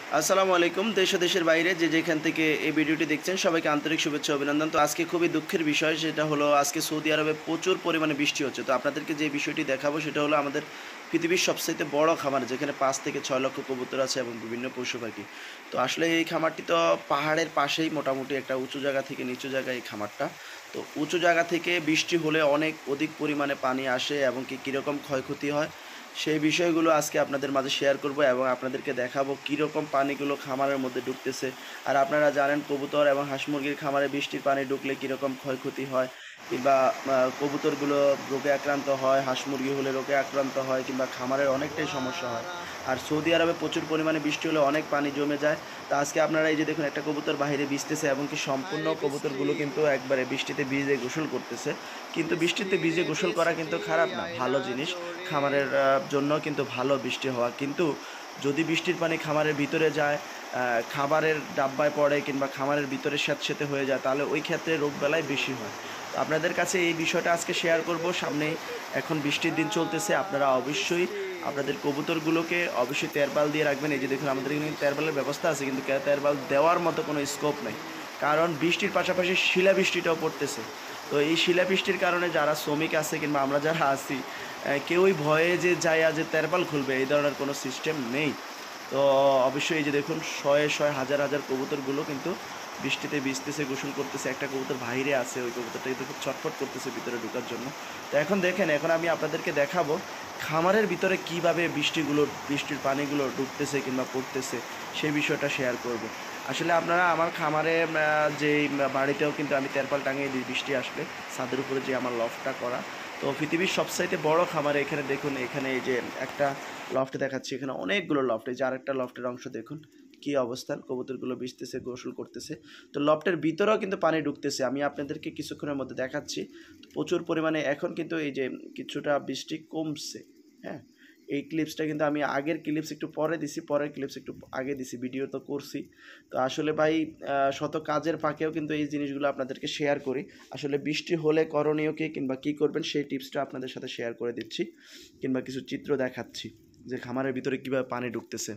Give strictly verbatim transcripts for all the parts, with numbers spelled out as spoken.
আসসালামু আলাইকুম। দেশ ও দেশের বাইরে যে যেখান থেকে এই ভিডিওটি দেখছেন সবাইকে আন্তরিক শুভেচ্ছা অভিনন্দন। তো আজকে খুবই দুঃখের বিষয়, সেটা হলো আজকে সৌদি আরবে প্রচুর পরিমাণে বৃষ্টি হচ্ছে। তো আপনাদেরকে যে বিষয়টি দেখাবো সেটা হলো আমাদের পৃথিবীর সবচাইতে বড় খামার, যেখানে পাঁচ থেকে ছয় লক্ষ কবুতর আছে এবং বিভিন্ন পশু পাখি। তো আসলে এই খামারটি তো পাহাড়ের পাশেই, মোটামুটি একটা উঁচু জায়গা থেকে নিচু জায়গায় এই খামারটা। তো উঁচু জায়গা থেকে বৃষ্টি হলে অনেক অধিক পরিমাণে পানি আসে এবং কি কীরকম ক্ষয়ক্ষতি হয় সেই বিষয়গুলো আজকে আপনাদের মাঝে শেয়ার করব এবং আপনাদেরকে দেখাবো কীরকম পানিগুলো খামারের মধ্যে ঢুকতেছে। আর আপনারা জানেন কবুতর এবং হাঁস মুরগির খামারে বৃষ্টির পানি ঢুকলে কীরকম ক্ষয়ক্ষতি হয়, কিংবা কবুতরগুলো রোগে আক্রান্ত হয়, হাঁস মুরগি হলে রোগে আক্রান্ত হয়, কিংবা খামারের অনেকটাই সমস্যা হয়। আর সৌদি আরবে প্রচুর পরিমাণে বৃষ্টি হলে অনেক পানি জমে যায়। তো আজকে আপনারা এই যে দেখুন, একটা কবুতর বাইরে ভিজতেছে এবং কি সম্পূর্ণ কবুতরগুলো কিন্তু একবারে বৃষ্টিতে ভিজে গোসল করতেছে। কিন্তু বৃষ্টিতে ভিজে গোসল করা কিন্তু খারাপ না, ভালো জিনিস। খামারের জন্য কিন্তু ভালো বৃষ্টি হওয়া, কিন্তু যদি বৃষ্টির পানি খামারের ভিতরে যায়, খাবারের ডাব্বায় পড়ে কিংবা খামারের ভিতরে স্যাঁতসেঁতে হয়ে যায়, তাহলে ওই ক্ষেত্রে রোগবালাই বেশি হয়। তো আপনাদের কাছে এই বিষয়টা আজকে শেয়ার করব। সামনে এখন বৃষ্টির দিন চলতেছে, আপনারা অবশ্যই আপনাদের কবুতরগুলোকে অবশ্যই তেরপাল দিয়ে রাখবেন। এই যে দেখুন, আমাদের এখানে তেরপালের ব্যবস্থা আছে, কিন্তু তেরপাল দেওয়ার মতো কোনো স্কোপ নেই, কারণ বৃষ্টির পাশাপাশি শিলাবৃষ্টিটাও পড়তেছে। তো এই শিলাবৃষ্টির কারণে যারা শ্রমিক আছে কিংবা আমরা যারা আছি, কেউই ভয়ে যে যায় যে তেরপাল খুলবে, এই ধরনের কোনো সিস্টেম নেই। তো অবশ্যই এই যে দেখুন, শয়ে শয়ে হাজার হাজার কবুতরগুলো কিন্তু বৃষ্টিতে ভিজতেছে, গোসল করতেছে। একটা কবুতর বাইরে আছে, ওই কবুতরটা কিন্তু খুব ছটফট করতেছে ভিতরে ঢোকার জন্য। তো এখন দেখেন, এখন আমি আপনাদেরকে দেখাবো খামারের ভিতরে কিভাবে বৃষ্টিগুলো বৃষ্টির পানিগুলো ঢুকতেছে কিংবা পড়তেছে, সেই বিষয়টা শেয়ার করব। আসলে আপনারা আমার খামারে যে বাড়িতেও কিন্তু আমি তেরপাল টাঙিয়ে দিই বৃষ্টি আসলে, ছাদের উপরে যে আমার লফটটা করা। তো পৃথিবীর সবচাইতে বড় খামারে এখানে দেখুন, এখানে এই যে একটা লফট দেখাচ্ছি, এখানে অনেকগুলো লফট। এই যে আরেকটা লফটের অংশ দেখুন কি অবস্থান, কবুতরগুলো ভিজতেছে, গোসল করতেছে। তো লফটের ভিতরেও কিন্তু পানি ঢুকতেছে, আমি আপনাদেরকে কিছুক্ষণের মধ্যে দেখাচ্ছি। তো প্রচুর পরিমাণে এখন কিন্তু এই যে কিছুটা বৃষ্টি কমছে। হ্যাঁ, এই ক্লিপসটা কিন্তু আমি আগের ক্লিপস একটু পরে দিছি, পরের ক্লিপস একটু আগে দিছি, ভিডিও তো করছি। তো আসলে ভাই, শত কাজের ফাঁকেও কিন্তু এই জিনিসগুলো আপনাদেরকে শেয়ার করি। আসলে বৃষ্টি হলে করণীয় কী কিংবা কী করবেন সেই টিপসটা আপনাদের সাথে শেয়ার করে দিচ্ছি, কিংবা কিছু চিত্র দেখাচ্ছি যে খামারের ভিতরে কীভাবে পানি ঢুকতেছে।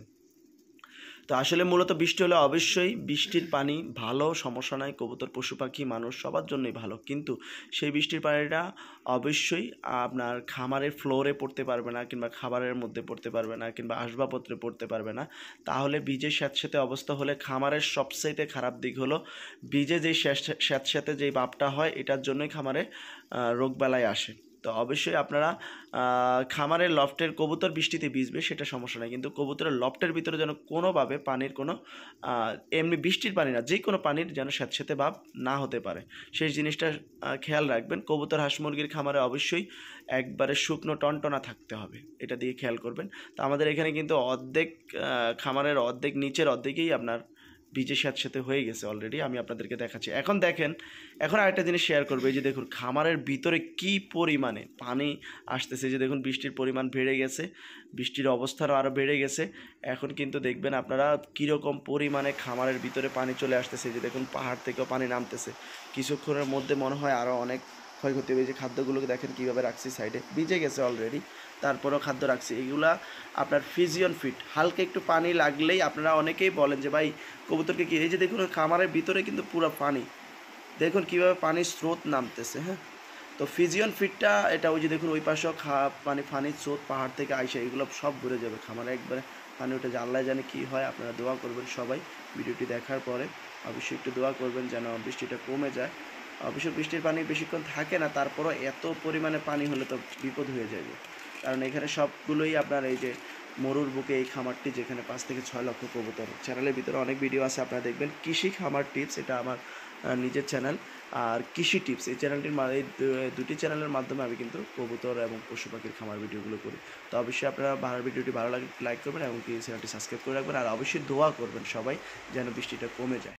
তো আসলে মূলত বৃষ্টি হলে অবশ্যই বৃষ্টির পানি ভালো, সমস্যা নাই, কবুতর, পশু পাখি, মানুষ সবার জন্যই ভালো। কিন্তু সেই বৃষ্টির পানিটা অবশ্যই আপনার খামারের ফ্লোরে পড়তে পারবে না, কিংবা খাবারের মধ্যে পড়তে পারবে না, কিংবা আসবাবপত্রে পড়তে পারবে না। তাহলে বীজে স্যাঁতসেঁতে অবস্থা হলে খামারের সবচাইতে খারাপ দিক হলো বীজে যেই স্যাঁতসেঁতে যেই ভাবটা হয়, এটার জন্যই খামারে রোগবালাই আসে। তো অবশ্যই আপনারা খামারের লফটের কবুতর বৃষ্টিতে ভিজবে সেটা সমস্যা নেই, কিন্তু কবুতরের লফটের ভিতরে যেন কোনোভাবে পানির কোনো এমনি বৃষ্টির পানি না, যে কোনো পানির যেন স্যাঁতসেঁতে ভাব না হতে পারে, সেই জিনিসটা খেয়াল রাখবেন। কবুতর, হাঁস মুরগির খামারে অবশ্যই একবারে শুকনো টনটনা থাকতে হবে, এটা দিয়ে খেয়াল করবেন। তো আমাদের এখানে কিন্তু অর্ধেক খামারের অর্ধেক নিচের অর্ধেকেই আপনার বীজের স্যাঁতসেঁতে হয়ে গেছে অলরেডি, আমি আপনাদেরকে দেখাচ্ছি। এখন দেখেন, এখন আরেকটা জিনিস শেয়ার করবো। এই যে দেখুন, খামারের ভিতরে কি পরিমাণে পানি আসতেছে। যে দেখুন, বৃষ্টির পরিমাণ বেড়ে গেছে, বৃষ্টির অবস্থারও আরও বেড়ে গেছে। এখন কিন্তু দেখবেন আপনারা কীরকম পরিমাণে খামারের ভিতরে পানি চলে আসতেছে। যে দেখুন, পাহাড় থেকেও পানি নামতেছে। কিছুক্ষণের মধ্যে মনে হয় আরও অনেক ক্ষয়ক্ষতি হবে। যে খাদ্যগুলোকে দেখেন কীভাবে রাখছি, সাইডে ভিজে গেছে অলরেডি, তারপরেও খাদ্য রাখছি। এগুলা আপনার ফিজিয়ন ফিট, হালকা একটু পানি লাগলেই আপনারা অনেকেই বলেন যে ভাই কবুতরকে কি, এই যে দেখুন খামারের ভিতরে কিন্তু পুরো পানি, দেখুন কীভাবে পানির স্রোত নামতেছে। হ্যাঁ, তো ফিজিয়ন ফিটটা এটা, ওই যে দেখুন ওই পাশেও খা মানে পানির স্রোত পাহাড় থেকে আইসে, এগুলো সব ঘুরে যাবে খামারে, একবারে পানি উঠে যে আল্লাহ জানে কী হয়। আপনারা দোয়া করবেন সবাই, ভিডিওটি দেখার পরে অবশ্যই একটু দোয়া করবেন যেন বৃষ্টিটা কমে যায়। অবশ্য বৃষ্টির পানি বেশিক্ষণ থাকে না, তারপরও এত পরিমাণে পানি হলে তো বিপদ হয়ে যাবে, কারণ এখানে সবগুলোই আপনার এই যে মরুর বুকে এই খামারটি, যেখানে পাঁচ থেকে ছয় লক্ষ কবুতর। চ্যানেলের ভিতরে অনেক ভিডিও আছে, আপনারা দেখবেন। কৃষি খামার টিপস, এটা আমার নিজের চ্যানেল। আর কৃষি টিপস, এই চ্যানেলটির এই দুটি চ্যানেলের মাধ্যমে আমি কিন্তু কবুতর এবং পশু পাখির খামার ভিডিওগুলো করি। তো অবশ্যই আপনারা ভালো ভিডিওটি ভালো লাগে লাইক করবেন এবং কি চ্যানেলটি সাবস্ক্রাইব করে রাখবেন। আর অবশ্যই দোয়া করবেন সবাই যেন বৃষ্টিটা কমে যায়।